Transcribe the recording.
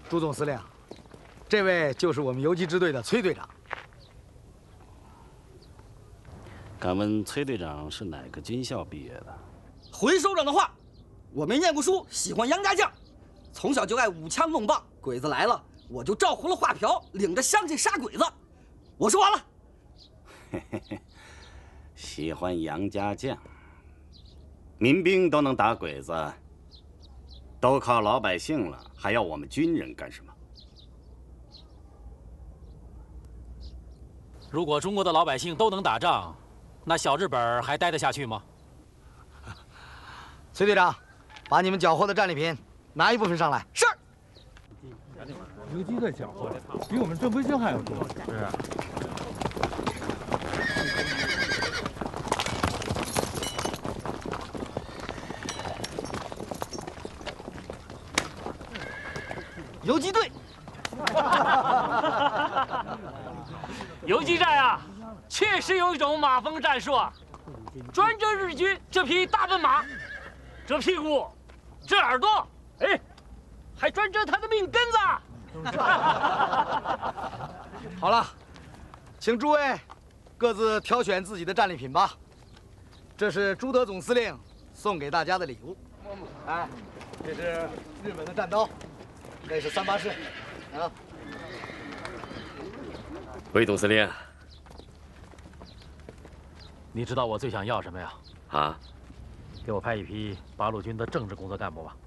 朱总司令，这位就是我们游击支队的崔队长。 敢问崔队长是哪个军校毕业的？ 回首长的话，我没念过书，喜欢杨家将，从小就爱舞枪弄棒，鬼子来了我就照葫芦画瓢，领着乡亲杀鬼子。我说完了。 嘿嘿嘿，喜欢杨家将，民兵都能打鬼子，都靠老百姓了，还要我们军人干什么？ 如果中国的老百姓都能打仗，那小日本还待得下去吗？ 崔队长，把你们缴获的战利品拿一部分上来。 是。 游击队缴获比我们正规军还要多。是啊。 游击队。 游击战啊，确实有一种马蜂战术啊，专征日军这匹大笨马，这屁股，这耳朵，哎，还专征他的命根子。 好了，请诸位各自挑选自己的战利品吧。这是朱德总司令送给大家的礼物。哎，这是日本的战刀，这是384啊。 魏总司令， 你知道我最想要什么呀？ 啊， 给我派一批八路军的政治工作干部吧。